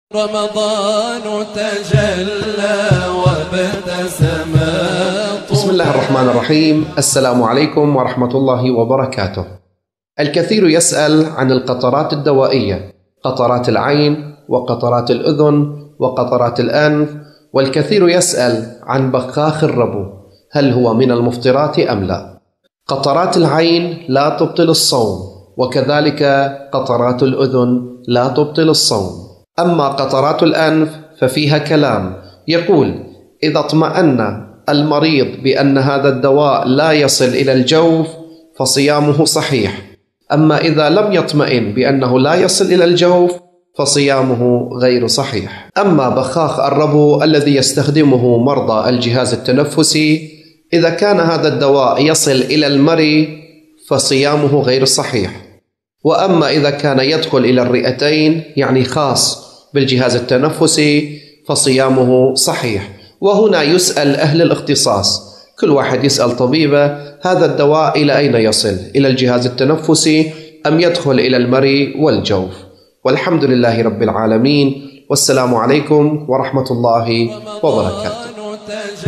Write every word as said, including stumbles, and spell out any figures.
رمضان تجلى وابتسم. بسم الله الرحمن الرحيم. السلام عليكم ورحمة الله وبركاته. الكثير يسأل عن القطرات الدوائية، قطرات العين وقطرات الأذن وقطرات الأنف، والكثير يسأل عن بخاخ الربو، هل هو من المفطرات أم لا؟ قطرات العين لا تبطل الصوم، وكذلك قطرات الأذن لا تبطل الصوم. أما قطرات الأنف ففيها كلام، يقول إذا اطمأن المريض بأن هذا الدواء لا يصل إلى الجوف فصيامه صحيح، أما إذا لم يطمئن بأنه لا يصل إلى الجوف فصيامه غير صحيح. أما بخاخ الربو الذي يستخدمه مرضى الجهاز التنفسي، إذا كان هذا الدواء يصل إلى المري فصيامه غير صحيح، وأما إذا كان يدخل إلى الرئتين يعني خاص بالجهاز التنفسي فصيامه صحيح. وهنا يسأل أهل الاختصاص، كل واحد يسأل طبيبه هذا الدواء إلى أين يصل، إلى الجهاز التنفسي أم يدخل إلى المري والجوف؟ والحمد لله رب العالمين، والسلام عليكم ورحمة الله وبركاته.